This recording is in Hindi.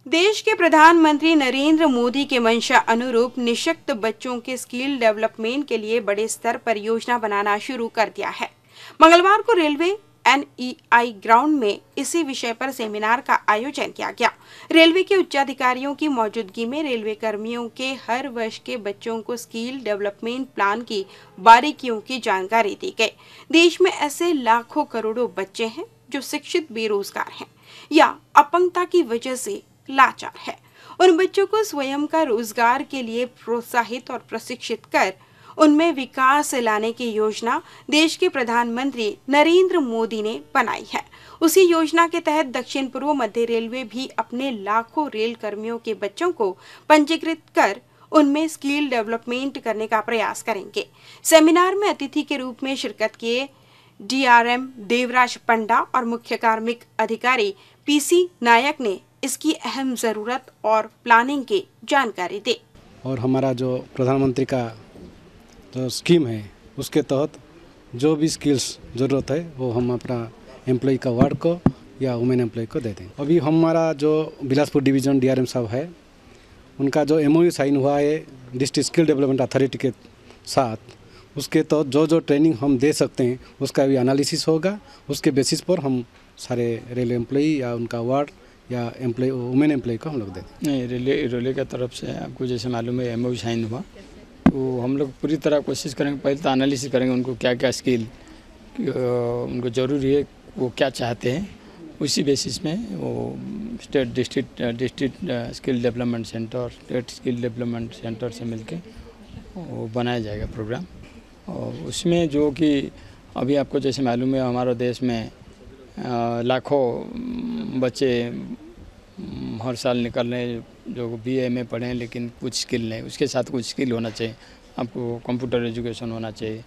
देश के प्रधानमंत्री नरेंद्र मोदी के मंशा अनुरूप निःशक्त बच्चों के स्किल डेवलपमेंट के लिए बड़े स्तर पर योजना बनाना शुरू कर दिया है। मंगलवार को रेलवे NEI ग्राउंड में इसी विषय पर सेमिनार का आयोजन किया गया। रेलवे के उच्चाधिकारियों की मौजूदगी में रेलवे कर्मियों के हर वर्ष के बच्चों को स्किल डेवलपमेंट प्लान की बारीकियों की जानकारी दी गई। देश में ऐसे लाखों करोड़ों बच्चे हैं जो शिक्षित बेरोजगार हैं या अपंगता की वजह से लाचार है। उन बच्चों को स्वयं का रोजगार के लिए प्रोत्साहित और प्रशिक्षित कर उनमें विकास लाने की योजना देश के प्रधानमंत्री नरेंद्र मोदी ने बनाई है। उसी योजना के तहत दक्षिण पूर्व मध्य रेलवे भी अपने लाखों रेल कर्मियों के बच्चों को पंजीकृत कर उनमें स्किल डेवलपमेंट करने का प्रयास करेंगे। सेमिनार में अतिथि के रूप में शिरकत किए DRM देवराज पंडा और मुख्य कार्मिक अधिकारी PC नायक ने इसकी अहम ज़रूरत और प्लानिंग की जानकारी दी। और हमारा जो प्रधानमंत्री का जो स्कीम है उसके तहत जो भी स्किल्स ज़रूरत है वो हम अपना एम्प्लॉय का वार्ड को या वुमेन एम्प्लॉय को दे देंगे। अभी हमारा जो बिलासपुर डिवीज़न DRM साहब है उनका जो MOU साइन हुआ है डिस्ट्रिक्ट स्किल डेवलपमेंट अथॉरिटी के साथ, उसके तहत जो ट्रेनिंग हम दे सकते हैं उसका भी एनालिसिस होगा। उसके बेसिस पर हम सारे रेलवे एम्प्लॉय या उनका वार्ड या एम्प्लॉय वुमेन एम्प्लॉय को हम लोग देते हैं। नहीं, रेलवे की तरफ से आपको जैसे मालूम है MOU साइन हुआ, तो हम लोग पूरी तरह कोशिश करेंगे। पहले तो एनालिसिस करेंगे उनको क्या क्या स्किल उनको ज़रूरी है, वो क्या चाहते हैं, उसी बेसिस में वो state district skill development centre, state skill development centre से मिलके वो बनाया जाएगा प्रोग्राम। और उसमें जो कि अभी आपको जैसे मालूम है हमारे देश में लाखों बच्चे हर साल निकल रहे हैं जो BA में पढ़े हैं लेकिन कुछ स्किल नहीं, उसके साथ कुछ स्किल होना चाहिए। आपको कंप्यूटर एजुकेशन होना चाहिए,